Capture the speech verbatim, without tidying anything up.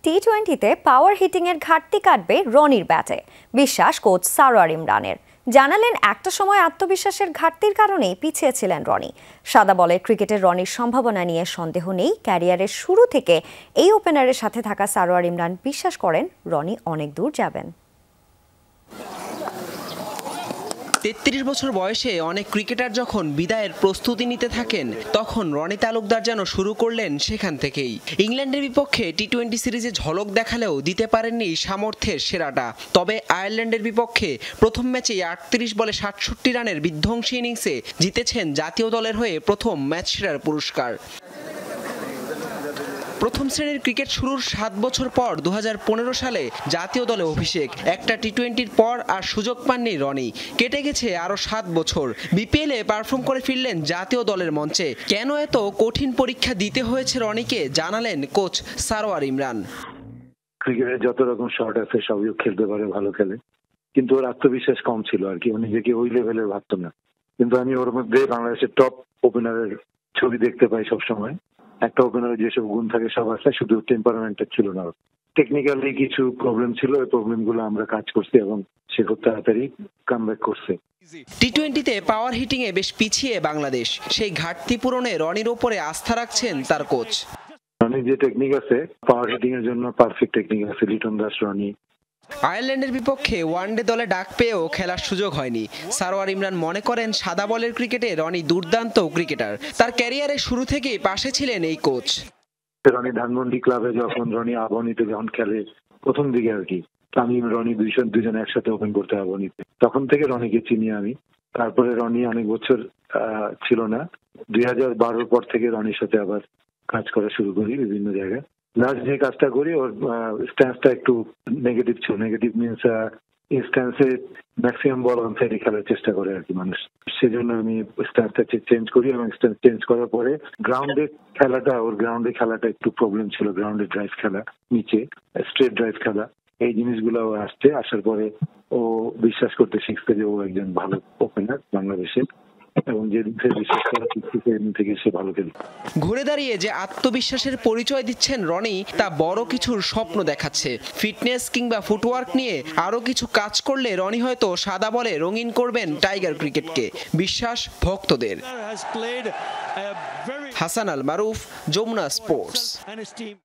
টি টোয়েন্টিতে পাওয়ার হিটিংয়ের ঘাটতি কাটবে রনির ব্যাটে, বিশ্বাস কোচ সারোয়ার ইমরানের। জানালেন একটা সময় আত্মবিশ্বাসের ঘাটতির কারণেই পিছিয়ে ছিলেন রনি। সাদা বলের ক্রিকেটের রনির সম্ভাবনা নিয়ে সন্দেহ নেই। ক্যারিয়ারের শুরু থেকে এই ওপেনারের সাথে থাকা সারোয়ার ইমরান বিশ্বাস করেন রনি অনেক দূর যাবেন। তেত্রিশ বছর বয়সে অনেক ক্রিকেটার যখন বিদায়ের প্রস্তুতি নিতে থাকেন, তখন রনি তালুকদার যেন শুরু করলেন সেখান থেকেই। ইংল্যান্ডের বিপক্ষে টি টোয়েন্টি সিরিজে ঝলক দেখালেও দিতে পারেননি সামর্থ্যের সেরাটা। তবে আয়ারল্যান্ডের বিপক্ষে প্রথম ম্যাচেই আটত্রিশ বলে সাতষট্টি রানের বিধ্বংসী ইনিংসে জিতেছেন জাতীয় দলের হয়ে প্রথম ম্যাচ সেরার পুরস্কার। প্রথম শ্রেণীর ক্রিকেট শুরুর সাত বছর পর দু হাজার পনেরো সালে জাতীয় দলে অভিষেক। একটা টি টোয়েন্টির পর আর সুযোগ পাননি রনি। কেটে গেছে আরো সাত বছর। বিপিএলে পারফর্ম করে ফিরলেন জাতীয় দলের মঞ্চে। কেন এত কঠিন পরীক্ষা দিতে হয়েছে রনিকে, জানালেন কোচ সারোয়ার ইমরান। ক্রিকেটের যত রকম শট আছে সবই খেলতে পারে, ভালো খেলে, কিন্তু ওর আত্মবিশ্বাস কম ছিল আর কি। ও নিজেকে ওই লেভেলের ভাবতো না। কিন্তু আমি ওর মধ্যে বাংলাদেশের টপ ওপেনারের ছবি দেখতে পাই সবসময়। একটা ওপেনারের যেসব গুণ থাকে সব আছে, শুধু টেম্পারামেন্টের ছিল না। টেকনিক্যালি কিছু প্রবলেম ছিল, ওই প্রবলেমগুলো আমরা কাজ করছি এবং সে খুব তাড়াতাড়ি কামব্যাক করছে। টি টোয়েন্টিতে পাওয়ার হিটিং এ বেশ পিছিয়ে বাংলাদেশ। সেই ঘাটতি পূরণে রনির ওপরে আস্থা রাখছেন তার কোচ। রনির যে টেকনিক আছে, পাওয়ার হিটিং এর জন্য পারফেক্ট টেকনিক আছে। লিটন দাস, রনি। আয়ারল্যান্ডের বিপক্ষে ওয়ানডে দলে ডাক পেয়েও খেলার সুযোগ হয়নি। সারোয়ার ইমরান মনে করেন সাদা বলের ক্রিকেটে রনি দুর্দান্ত ক্রিকেটার। তার ক্যারিয়ারের শুরু থেকেই পাশে ছিলেন এই কোচ। রনি ধানমন্ডি ক্লাবে যখন রনি আবাহনীতে যখন খেলে প্রথম দিকে আর কি, আমি রনি দুইজন দুজন একসাথে ওপেন করতে আবাহনীতে, তখন থেকে রনিকে চিনি আমি। তারপরে রনি অনেক বছর ছিল না, দুই হাজার বারোর পর থেকে রনির সাথে আবার কাজ করা শুরু করি বিভিন্ন জায়গায়। লাস্ট যে কাজটা করি, ওর স্ট্যান্সটা একটু নেগেটিভ ছিল। নেগেটিভ মিনস স্ট্যান্সে ম্যাক্সিমাম বল অন সাইডে খেলার চেষ্টা করে আর কি মানুষ। সেজন্য আমি স্ট্যান্সটা চেঞ্জ করি এবং স্ট্যান্স চেঞ্জ করার পরে গ্রাউন্ডে খেলাটা, ওর গ্রাউন্ডে খেলাটা একটু প্রবলেম ছিল। গ্রাউন্ডে ড্রাইভ খেলা, নিচে স্ট্রেট ড্রাইভ খেলা, এই জিনিসগুলো আসছে। আসার পরে ও বিশ্বাস করতে শিখছে যে ও একজন ভালো ওপেনার বাংলাদেশের, এবং যেদিন থেকে বিশ্বাস করা শিখছে সেদিন থেকে সে ভালো খেলে। ঘুরে দাঁড়িয়ে যে আত্মবিশ্বাসের পরিচয় দিচ্ছেন রনি, তা বড় কিছুর স্বপ্ন দেখাচ্ছে। ফিটনেস কিংবা ফুটওয়ার্ক নিয়ে আরো কিছু কাজ করলে রনি হয়তো সাদা বলে রঙিন করবেন টাইগার ক্রিকেটকে, বিশ্বাস ভক্তদের। হাসান আল মারুফ, যমুনা স্পোর্টস।